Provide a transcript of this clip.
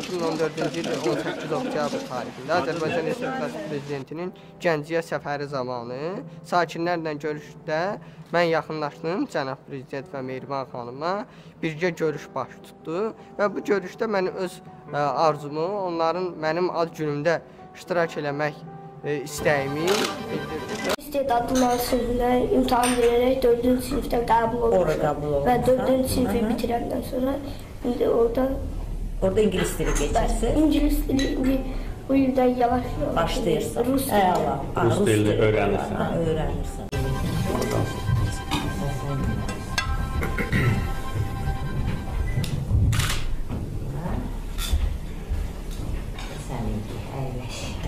2014-cü il 18 oktyabr tarixində Azərbaycan Respublikası Prezidentinin Gəncəyə səfəri zamanı sakinlərlə görüşdə mən yaxınlaşdım cənab Prezident və Mehriban xanıma, birgə görüş baş tutdu və bu görüşdə mən öz arzumu, onların mənim ad günümdə iştirak eləmək istəyimi bildirdim. İstedadlı məsuliyyətlə imtahan verərək 4-cü sinifdə qəbul olmuşam və 4-cü sinifi bitirəndən sonra indi orada ingilis dili geçirsin. İngilis dili indi bu ildən yavaş-yavaş başlayırsan. Rus dili. Rus dilini öyrənirsən. Öyrənirsən. Səninki əyləş.